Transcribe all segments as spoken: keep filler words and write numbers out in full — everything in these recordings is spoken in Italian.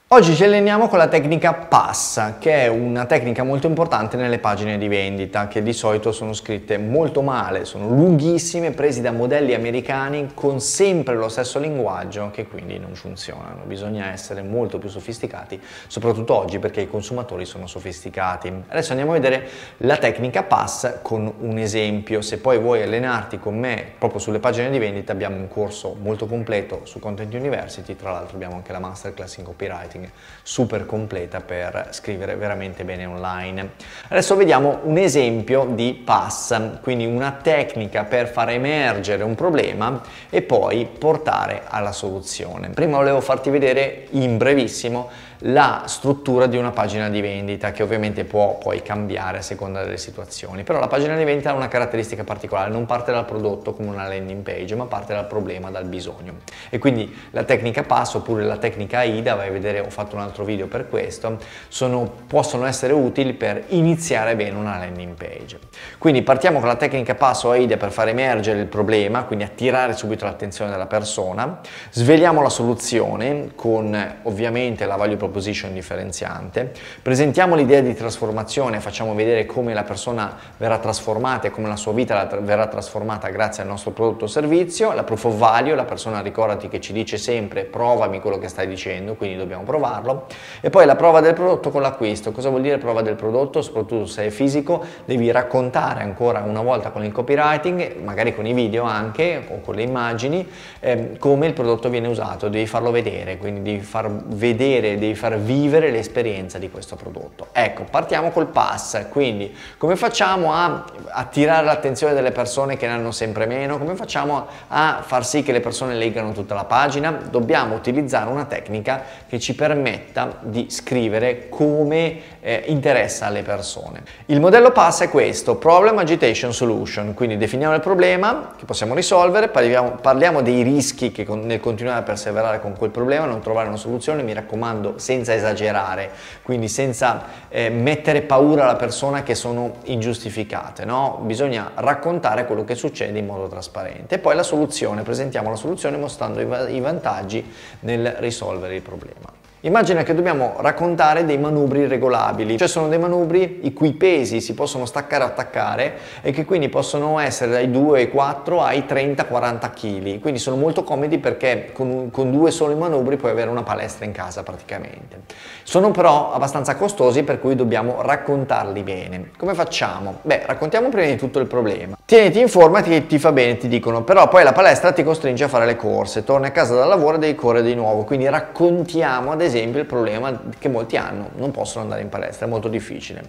Oggi ci alleniamo con la tecnica PASS, che è una tecnica molto importante nelle pagine di vendita, che di solito sono scritte molto male, sono lunghissime, presi da modelli americani con sempre lo stesso linguaggio, che quindi non funzionano. Bisogna essere molto più sofisticati, soprattutto oggi perché i consumatori sono sofisticati. Adesso andiamo a vedere la tecnica PASS con un esempio. Se poi vuoi allenarti con me proprio sulle pagine di vendita, abbiamo un corso molto completo su Content University, tra l'altro abbiamo anche la masterclass in copywriting super completa per scrivere veramente bene online. Adesso vediamo un esempio di PASS, quindi una tecnica per far emergere un problema e poi portare alla soluzione. Prima volevo farti vedere in brevissimo la struttura di una pagina di vendita, che ovviamente può poi cambiare a seconda delle situazioni, però la pagina di vendita ha una caratteristica particolare: non parte dal prodotto come una landing page, ma parte dal problema, dal bisogno. E quindi la tecnica PASS oppure la tecnica AIDA, vai a vedere, ho fatto un altro video per questo, sono, possono essere utili per iniziare bene una landing page. Quindi partiamo con la tecnica PASS o AIDA per far emergere il problema, quindi attirare subito l'attenzione della persona, sveliamo la soluzione con ovviamente la value proposition differenziante, presentiamo l'idea di trasformazione, facciamo vedere come la persona verrà trasformata e come la sua vita verrà trasformata grazie al nostro prodotto o servizio, la proof of value, la persona, ricordati che ci dice sempre provami quello che stai dicendo, quindi dobbiamo provarlo, e poi la prova del prodotto con l'acquisto. Cosa vuol dire prova del prodotto? Soprattutto se è fisico, devi raccontare ancora una volta con il copywriting, magari con i video anche o con le immagini, eh, come il prodotto viene usato, devi farlo vedere, quindi devi far vedere, devi far vivere l'esperienza di questo prodotto. Ecco, partiamo col PASS. Quindi come facciamo a attirare l'attenzione delle persone che ne hanno sempre meno? Come facciamo a far sì che le persone leggano tutta la pagina? Dobbiamo utilizzare una tecnica che ci permetta di scrivere come eh, interessa alle persone. Il modello PASS è questo: Problem, Agitation, Solution. Quindi definiamo il problema che possiamo risolvere, parliamo, parliamo dei rischi che con, nel continuare a perseverare con quel problema, non trovare una soluzione, mi raccomando, senza esagerare, quindi senza eh, mettere paura alla persona, che sono ingiustificate, no? Bisogna raccontare quello che succede in modo trasparente. E poi la soluzione, presentiamo la soluzione mostrando i, va i vantaggi nel risolvere il problema. Immagina che dobbiamo raccontare dei manubri regolabili, cioè sono dei manubri i cui pesi si possono staccare o attaccare e che quindi possono essere dai due ai quattro ai trenta quaranta chili, quindi sono molto comodi perché con, un, con due soli manubri puoi avere una palestra in casa praticamente. Sono però abbastanza costosi, per cui dobbiamo raccontarli bene. Come facciamo? Beh, raccontiamo prima di tutto il problema. Tieniti in forma, ti, ti fa bene, ti dicono, però poi la palestra ti costringe a fare le corse, torni a casa dal lavoro e devi correre di nuovo, quindi raccontiamo ad esempio il problema che molti hanno: non possono andare in palestra, è molto difficile.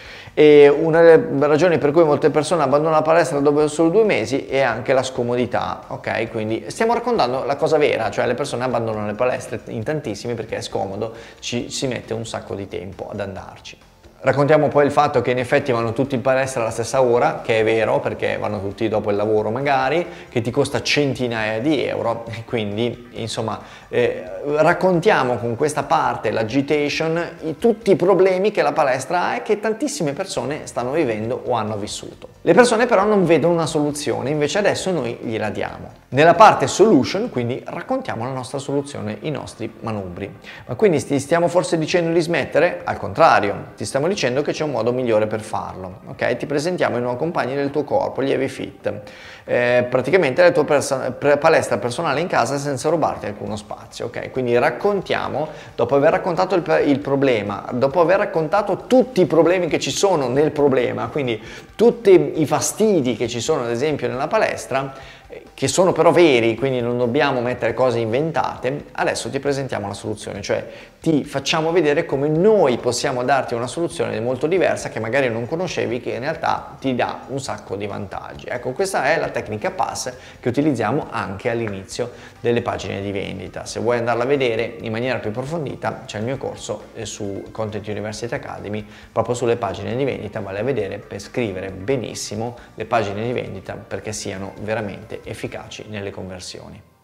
E una delle ragioni per cui molte persone abbandonano la palestra dopo solo due mesi è anche la scomodità, ok? Quindi stiamo raccontando la cosa vera, cioè le persone abbandonano le palestre in tantissimi perché è scomodo, ci si mette un sacco di tempo ad andarci. Raccontiamo poi il fatto che in effetti vanno tutti in palestra alla stessa ora, che è vero perché vanno tutti dopo il lavoro magari, che ti costa centinaia di euro, e quindi insomma eh, raccontiamo con questa parte, l'agitation, i, tutti i problemi che la palestra ha e che tantissime persone stanno vivendo o hanno vissuto. Le persone però non vedono una soluzione, invece adesso noi gliela diamo. Nella parte solution, quindi, raccontiamo la nostra soluzione, i nostri manubri. Ma quindi ti stiamo forse dicendo di smettere? Al contrario, ti stiamo dicendo che c'è un modo migliore per farlo, ok? Ti presentiamo i nuovi compagni del tuo corpo, gli Heavy Fit, eh, praticamente la tua perso- palestra personale in casa senza rubarti alcuno spazio, ok? Quindi raccontiamo, dopo aver raccontato il, il problema, dopo aver raccontato tutti i problemi che ci sono nel problema, quindi tutti i fastidi che ci sono ad esempio nella palestra, che sono però veri, quindi non dobbiamo mettere cose inventate, adesso ti presentiamo la soluzione, cioè ti facciamo vedere come noi possiamo darti una soluzione molto diversa che magari non conoscevi, che in realtà ti dà un sacco di vantaggi. Ecco, questa è la tecnica PASS che utilizziamo anche all'inizio delle pagine di vendita. Se vuoi andarla a vedere in maniera più approfondita, c'è il mio corso su Content University Academy proprio sulle pagine di vendita, vale a vedere per scrivere benissimo le pagine di vendita perché siano veramente efficaci nelle conversioni.